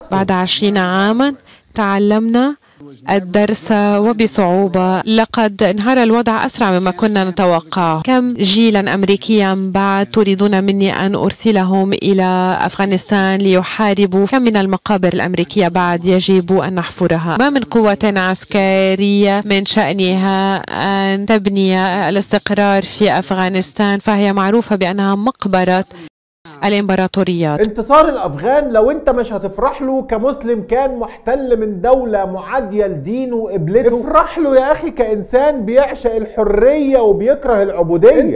بعد 20 عاما تعلمنا الدرس وبصعوبة. لقد انهار الوضع أسرع مما كنا نتوقع. كم جيلا أمريكيا بعد تريدون مني أن أرسلهم إلى أفغانستان ليحاربوا؟ كم من المقابر الأمريكية بعد يجب أن نحفرها؟ ما من قوة عسكرية من شأنها أن تبني الاستقرار في أفغانستان، فهي معروفة بأنها مقبرة الإمبراطوريات. انتصار الأفغان لو انت مش هتفرح له كمسلم كان محتل من دولة معادية لدينه وقبلته، افرح له يا أخي كإنسان بيعشق الحرية وبيكره العبودية.